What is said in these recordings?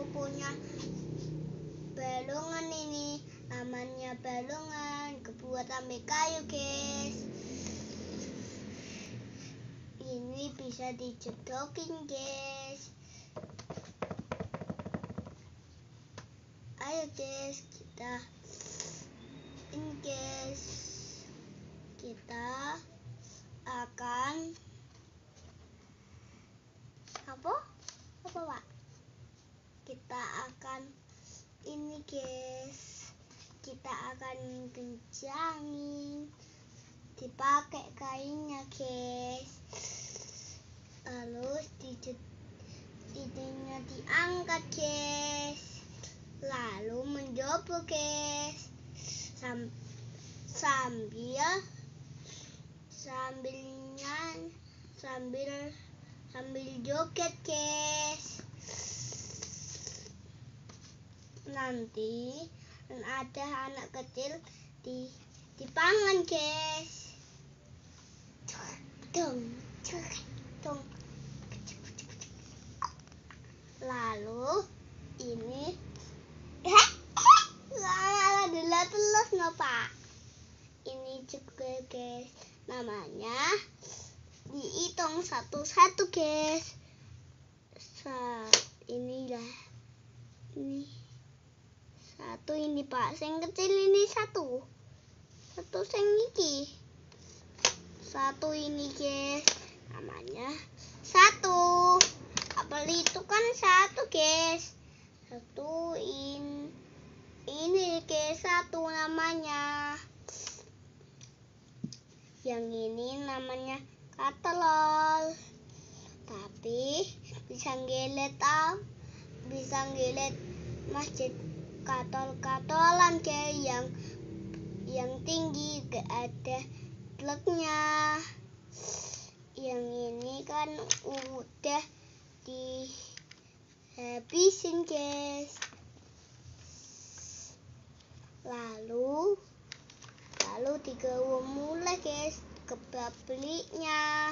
punya balongan ini, namanya balongan kebuat sampai kayu guys. Ini bisa dicedokin guys. Ayo guys, kita ini guys, kita akan apa Pak? Kita akan ini guys, kita akan kencangin, dipakai kainnya guys, lalu ininya diangkat guys, lalu menjobol guys, sambil joget guys. Nanti ada anak kecil dipangan guys. Dong. Lalu ini telas no Pak. Ini juga guys, namanya dihitung satu-satu guys. Inilah ini satu ini Pak, yang kecil ini satu sing iki satu ini guys, namanya satu. Apel itu kan satu guys, satu ini guys, satu namanya. Yang ini namanya katelol, tapi bisa ngeliat masjid katol-katolan kayak yang tinggi, gak ada bloknya. Yang ini kan udah dihabisin guys. Lalu digawe mulai guys ke pabriknya,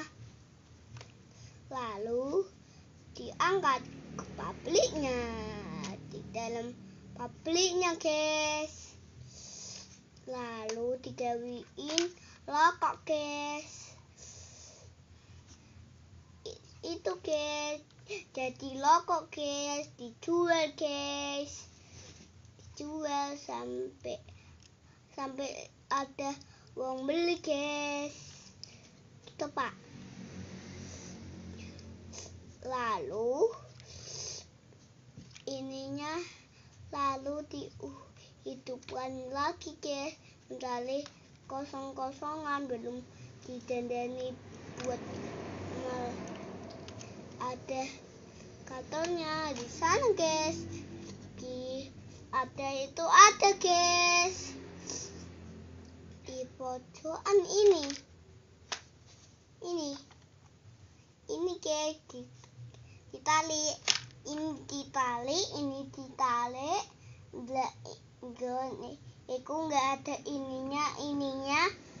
lalu diangkat ke pabriknya, di dalam pabriknya guys, lalu digawiin lokok guys. Itu guys, jadi lokok guys, dijual guys, sampai ada wong beli guys. Gitu Pak. Lalu ininya dihidupkan lagi guys, mencari kosong-kosongan belum didandani buat ada katanya di sana guys. Ada guys di pojokan ini guys, ditali, ini ditali, itu nggak ada ininya,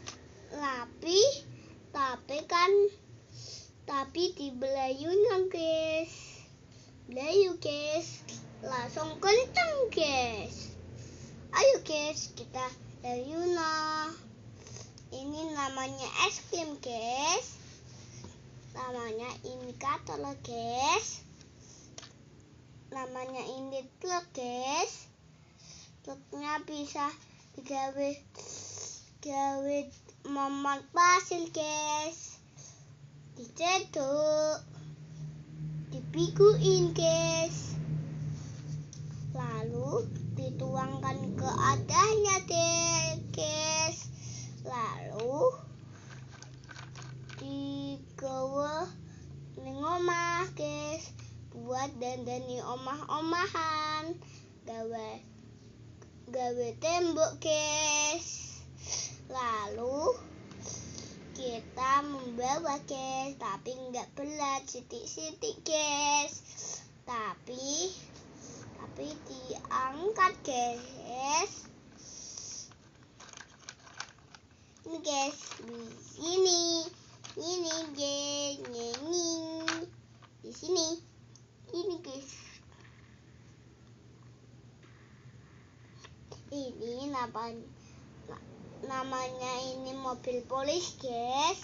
tapi di belayunya guys, langsung kenceng guys. Ayo guys, kita layuna. Ini namanya es krim guys, namanya ini katelol guys, namanya ini telur guys. Telurnya bisa digawe momot pasir guys, dicedok, dibikuin guys, lalu dituangkan ke adanya deh guys, lalu digawe ning omah guys, buat dandani omah-omahan, gawe tembok guys. Lalu kita membawa guys, tapi nggak berat, sitik-sitik guys, tapi diangkat guys. Ini guys, di sini guys, di sini ini guys. Ini namanya ini mobil polisi, guys.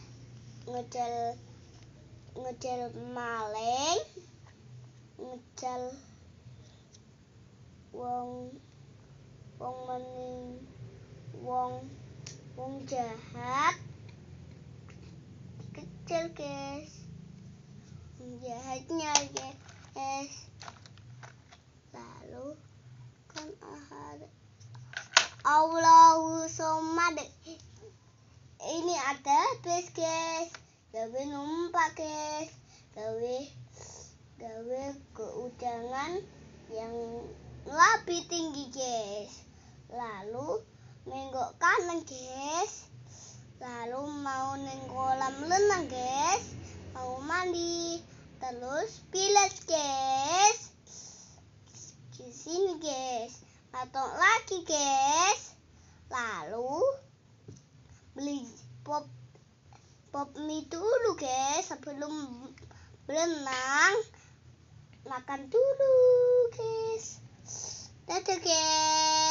Ngejel maling, ngejel wong jahat, kecil, guys. Jahatnya, guys. Lalu kan Allahu Somad. Ini ada bus, guys. Gawe numpak, guys. Gawe keudangan yang lebih tinggi, guys. Lalu menggok kanan, guys. Lalu mau neng kolam renang, guys. Mau mandi. Terus pilet, guys. Di sini, guys. Atau lagi, guys. Lalu beli pop mie dulu, guys. Sebelum berenang, makan dulu, guys. Dadah, guys.